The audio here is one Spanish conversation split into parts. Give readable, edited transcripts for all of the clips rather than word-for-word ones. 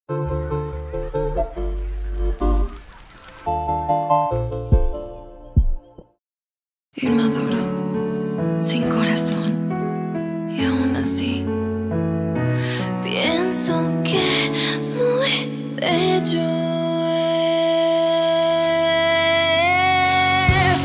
Inmaduro, sin corazón, y aún así pienso que muy bello es.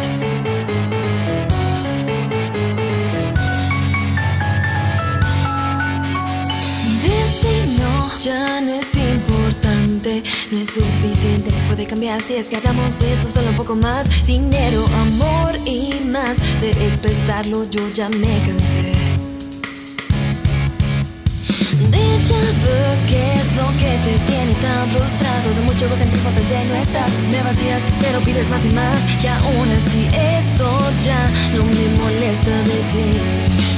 Mi destino ya no es importante, no es suficiente, nos puede cambiar si es que hablamos de esto solo un poco más. Dinero, amor y más, de expresarlo yo ya me cansé. Déjà vu, ¿qué es lo que te tiene tan frustrado? De mucho egocentrismo tan lleno estás, me vacías pero pides más y más, y aún así eso ya no me molesta de ti.